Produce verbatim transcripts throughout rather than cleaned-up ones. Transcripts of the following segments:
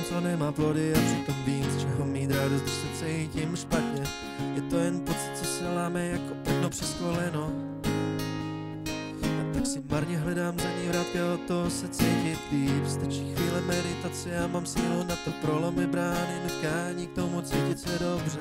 co nemá plody a přitom vím, z čeho mít radost, když se cítím špatně. Je to jen pocit, co se láme jako okno přes koleno. A tak si marně hledám za ní vrátky a od toho se cítit líp. Stačí chvíle meditace a mám sílu na to prolomit brány, nutkání k tomu cítit se dobře.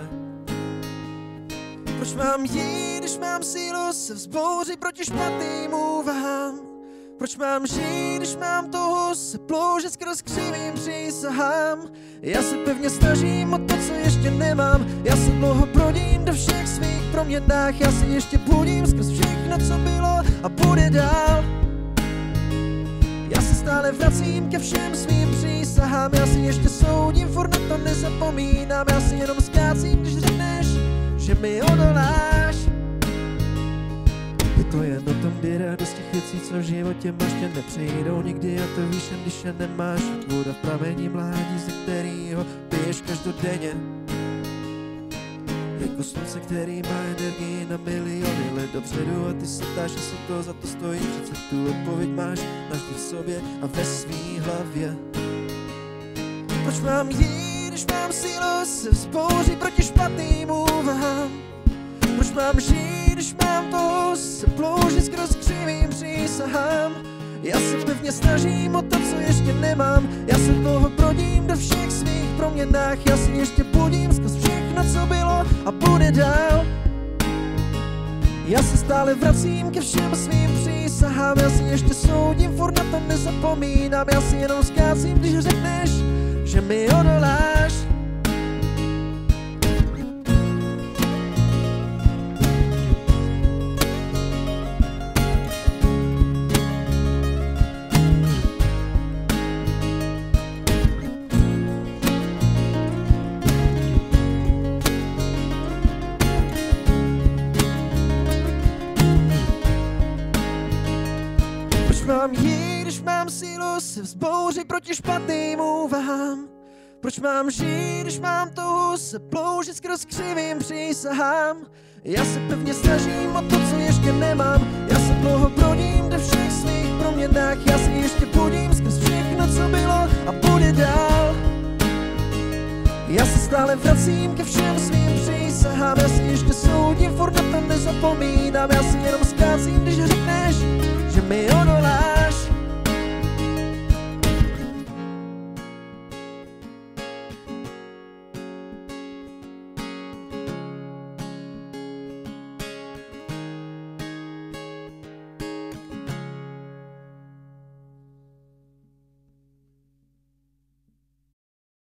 Proč mám jít, když mám sílu se vzbouřit proti špatným úvahám? Proč mám žít, když mám toho se ploužit skrz křivým přísahám? Já se pevně snažím o to, co ještě nemám. Já se dlouho brodím do všech svých proměnách. Já se ještě budím skrz všechno, co bylo a bude dál. Já se stále vracím ke všem svým přísahám. Já si ještě soudím, furt na to nezapomínám. Já si jenom zkácím, když řekneš, že mi odoláš. Je to jen o tom, kdy radost těch věcí, co v životě máš, tě nepřejdou nikdy a to víš, jen když je nemáš. Voda v pramení mládí, ze kterýho piješ každodenně. Jako slunce, který má energii na miliony let dopředu a ty se ptáš, jestli to za to stojí. Přece tu odpověď máš navždy v sobě a ve svý hlavě. Proč mám jít, když mám sílu se vzbouřit proti špatným úvahám? Proč mám žít, když mám toho se ploužit skrz křivým přísahám? Já se pevně snažím o to, co ještě nemám. Já se dlouho brodím do všech svých proměnách. Já si ještě budím skrz všechno, co bylo a bude dál. Já se stále vracím ke všem svým přísahám. Já si ještě soudím, furt na to nezapomínám. Já si jenom zkácím, když řekneš, že mi odoláš. Mám jít, když mám sílu se vzbouřit proti špatným úvahám? Proč mám žít, když mám touhu se ploužit skrz křivým přísahám? Já se pevně snažím o to, co ještě nemám. Já se dlouho brodím do všech svých proměnách. Já se ještě budím skrz všechno, co bylo a bude dál. Já se stále vracím ke všem svým přísahám. Já si ještě soudím, furt na to nezapomínám. Já si jenom zkácím, když řekneš, že mi odoláš.